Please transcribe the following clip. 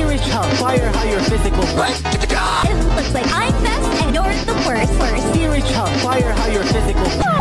Serious child, fire how you're physical. It looks like I'm best and you're the worst. Serious child, fire how you're physical.